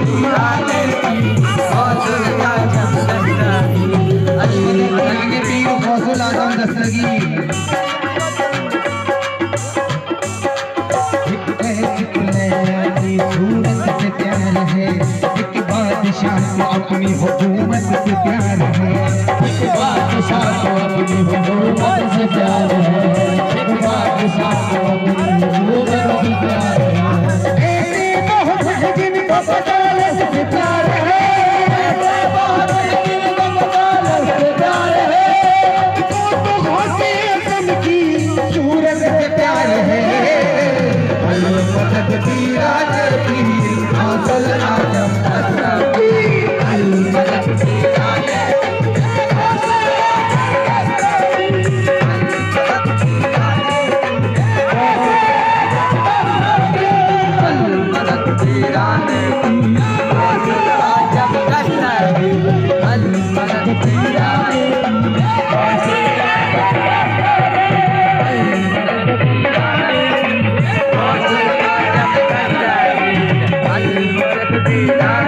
अपनी हुकूमत से प्यार है, बादशाह को अपनी हुकूमत से प्यार है, बादशाह को अपनी हुकूमत से प्यार है। ऐसे बहुत है जिनको बदौलत से प्यार है, ऐसे बहुत है जिनको बदौलत से प्यार है। तो होती अपन की सूरत से प्यार है। अल-मदद पीरा की हासिल आजम Tira